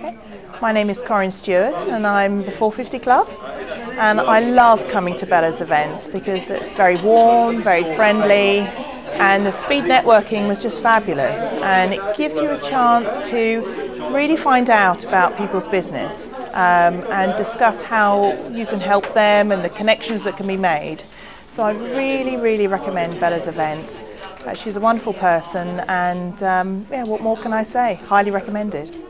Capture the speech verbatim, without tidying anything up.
Okay. My name is Corinne Stewart and I'm the four fifty Club, and I love coming to Bella's events because it's very warm, very friendly, and the speed networking was just fabulous, and it gives you a chance to really find out about people's business um, and discuss how you can help them and the connections that can be made. So I really, really recommend Bella's events. Uh, she's a wonderful person, and um, yeah, what more can I say? Highly recommended.